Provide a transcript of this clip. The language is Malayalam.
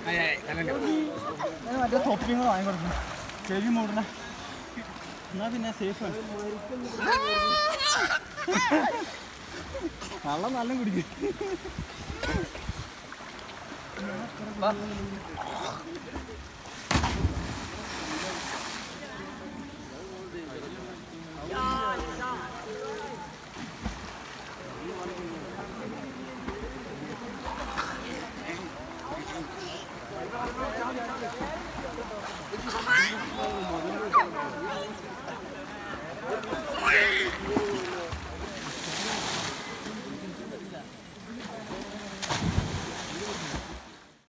മറ്റേ തൊപ്പിങ്ങൾ വാങ്ങി കൊടുക്കും ചെവി മൂടണ എന്നാ പിന്നെ സേഫാണ് വെള്ളം നല്ല കുടിക്കും